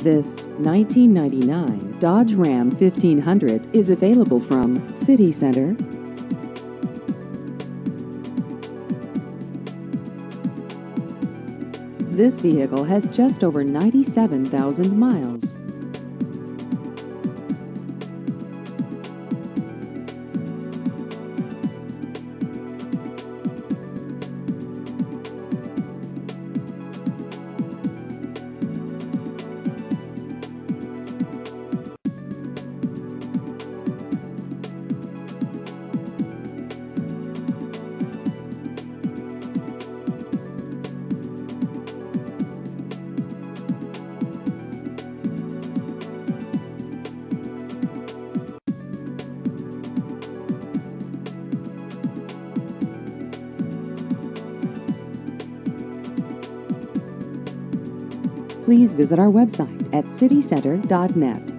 This 1999 Dodge Ram 1500 is available from City Center. This vehicle has just over 97,000 miles. Please visit our website at citycenter.net.